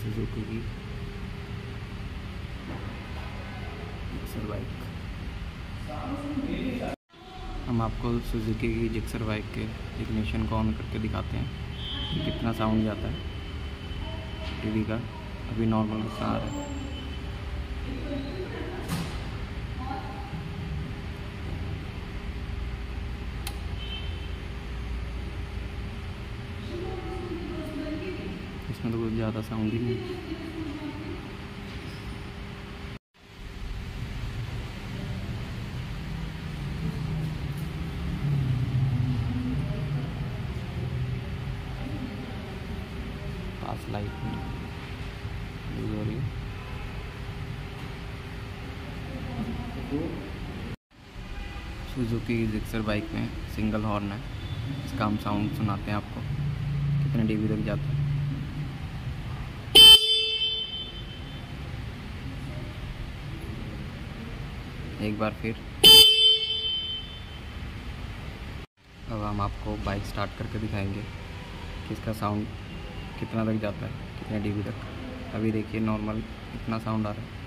Suzuki की Gixxer bike. हम आपको सुजुकी की जिक्सर बाइक के इग्निशन को ऑन करके दिखाते हैं कि कितना साउंड जाता है टीवी का। अभी नॉर्मल गुस्सा आ रहा है। इसमें तो कुछ ज़्यादा साउंड ही नहीं। पास लाइट यूज हो रही है। सुजुकी की जिक्सर बाइक में सिंगल हॉर्न है। इसका हम साउंड सुनाते हैं आपको कितने डीबी तक जाता है। एक बार फिर। अब हम आपको बाइक स्टार्ट करके दिखाएंगे कि इसका साउंड कितना तक जाता है, कितने डीबी तक। अभी देखिए नॉर्मल इतना साउंड आ रहा है।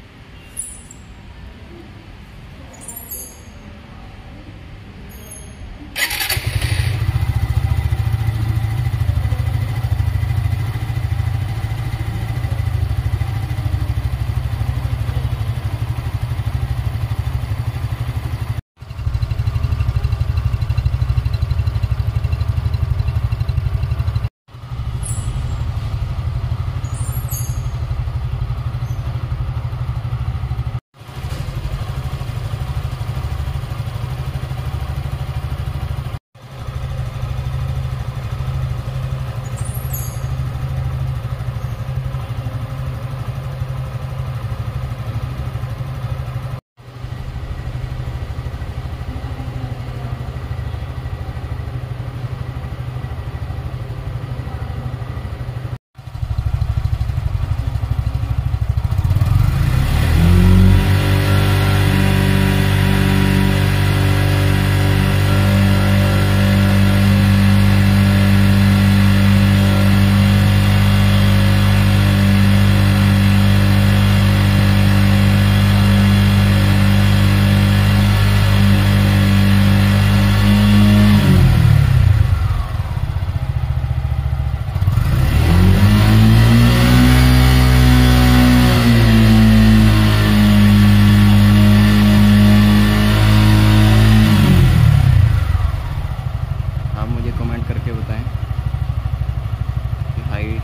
आप मुझे कमेंट करके बताएं कि हाई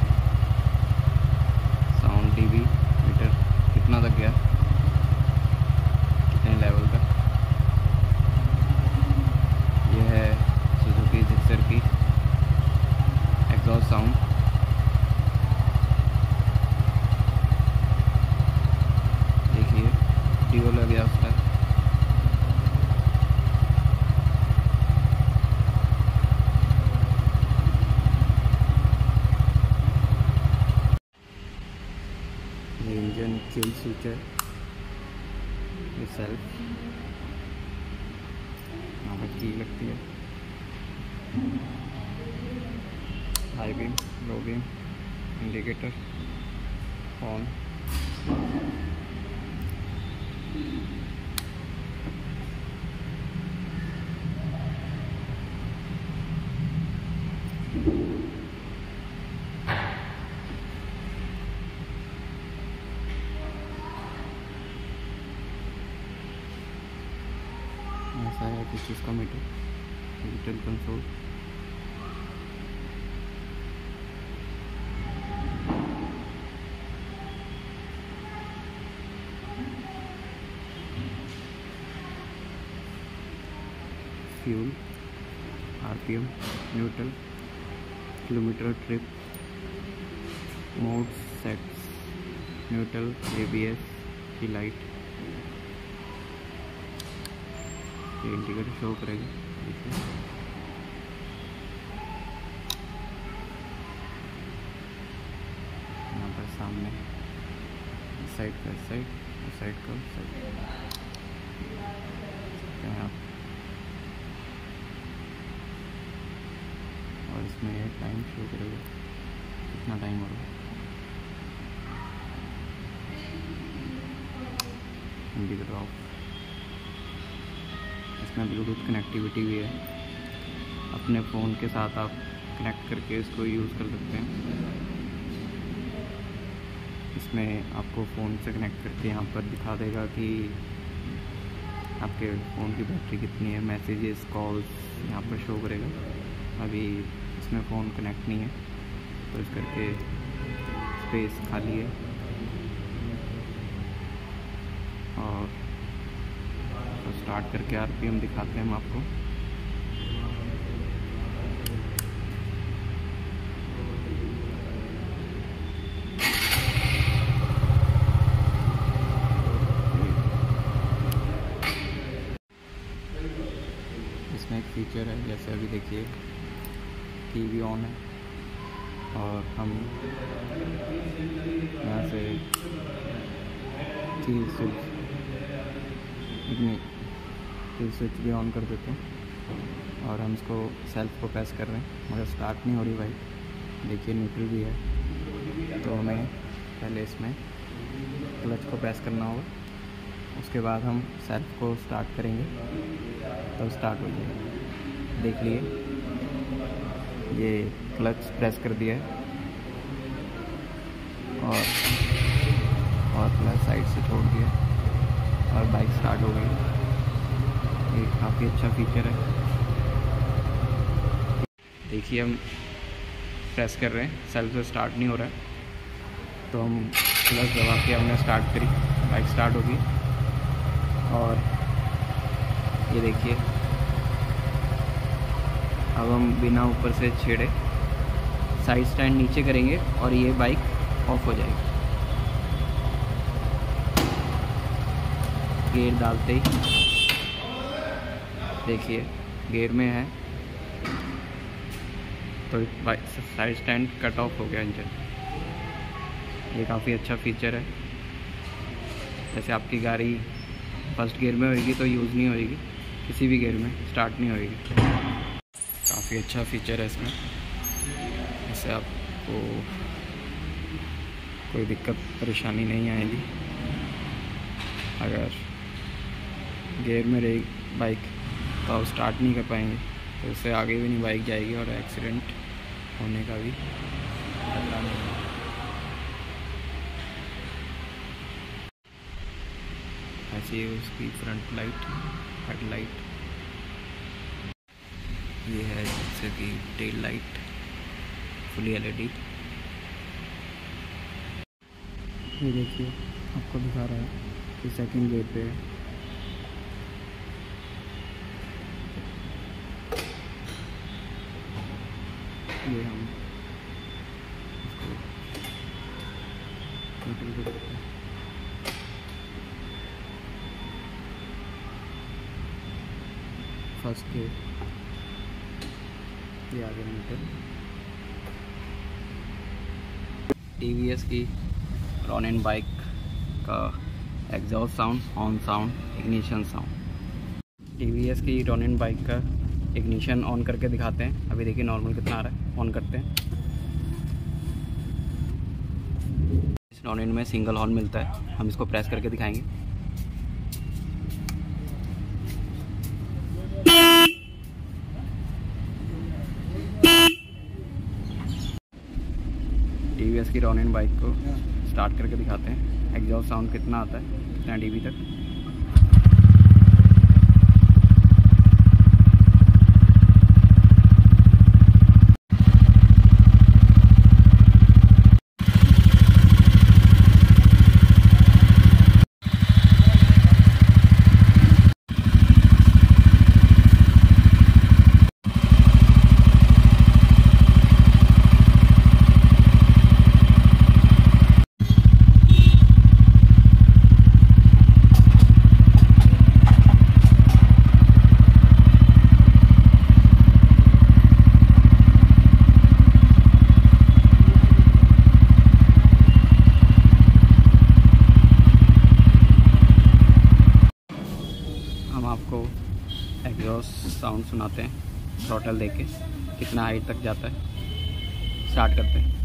साउंड डीबी मीटर कितना तक गया, कितने लेवल का। यह है सुजुकी जिक्सर की एग्जॉस्ट साउंड। देखिए डीओ लग गया उसका। इंजन किल स्विच है, ये सेल्फ यहाँ पर की लगती है। High beam, low beam, indicator, on. ऐसा है कुछ चीज़ का meter, digital console. Fuel, RPM, neutral, kilometre trip, mode sets, neutral, ABS की लाइट, ये इंडिकेटर शो करेगा। देखिए यहाँ पर सामने इस साइड का इस साइड, उस साइड का उस साइड आप। और इसमें टाइम शो करेगा कितना टाइम हो रहा है। Indicator off. इसमें ब्लूटूथ कनेक्टिविटी भी है, अपने फ़ोन के साथ आप कनेक्ट करके इसको यूज़ कर सकते हैं। इसमें आपको फ़ोन से कनेक्ट करके यहाँ पर दिखा देगा कि आपके फ़ोन की बैटरी कितनी है, मैसेजेस कॉल्स यहाँ पर शो करेगा। अभी इसमें फ़ोन कनेक्ट नहीं है तो इस करके स्पेस खाली है। और तो स्टार्ट करके आरपीएम दिखाते हैं हम आपको। इसमें एक फीचर है, जैसे अभी देखिए टीवी ऑन है और हम यहाँ से स्विच भी ऑन कर देते हैं और हम इसको सेल्फ को प्रेस कर रहे हैं मगर स्टार्ट नहीं हो रही बाइक। देखिए न्यूट्रल भी है, तो हमें पहले इसमें क्लच को प्रेस करना होगा, उसके बाद हम सेल्फ को स्टार्ट करेंगे तो स्टार्ट हो जाएगा। देख लिए ये क्लच प्रेस कर दिया है और क्लच साइड से छोड़ दिया और बाइक स्टार्ट हो गई। ये काफ़ी अच्छा फीचर है। देखिए हम प्रेस कर रहे हैं, सेल्फ से स्टार्ट नहीं हो रहा है, तो हम क्लच दबा के हमने स्टार्ट करी, बाइक स्टार्ट होगी। और ये देखिए अब हम बिना ऊपर से छेड़े साइड स्टैंड नीचे करेंगे और ये बाइक ऑफ हो जाएगी। गियर डालते ही देखिए गियर में है तो bike side stand cut off हो गया इंजन। ये काफ़ी अच्छा फीचर है। जैसे आपकी गाड़ी फर्स्ट गियर में होगी तो यूज़ नहीं होगी, किसी भी गियर में स्टार्ट नहीं होगी। काफ़ी अच्छा फीचर है इसमें, इससे आपको कोई दिक्कत परेशानी नहीं आएगी। अगर गियर में रही बाइक तो आप स्टार्ट नहीं कर पाएंगे, तो उससे आगे भी नहीं बाइक जाएगी और एक्सीडेंट होने का भी खतरा नहीं है। ऐसे उसकी फ्रंट लाइट, हेडलाइट, ये है जैसे कि टेल लाइट फुली एलईडी। ये देखिए आपको दिखा रहा है कि सेकंड गियर पे है। ये हम इसको न्यूट्रल कर सकते हैं। फर्स्ट गियर, ये आगे न्यूट्रल। टीवीएस की रॉनिन बाइक का exhaust sound, on sound, ignition sound. TVS की रॉनिन बाइक का इग्निशन ऑन करके दिखाते हैं। अभी देखिए नॉर्मल कितना आ रहा है, ऑन करते हैं। इस रॉनिन में सिंगल हॉर्न मिलता है, हम इसको प्रेस करके दिखाएंगे। टीवीएस की रॉनिन बाइक को स्टार्ट करके दिखाते हैं, एग्जॉस्ट साउंड कितना आता है, कितना डीबी तक। आपको एग्जॉस्ट साउंड सुनाते हैं थ्रॉटल देके कितना हाइट तक जाता है। स्टार्ट करते हैं।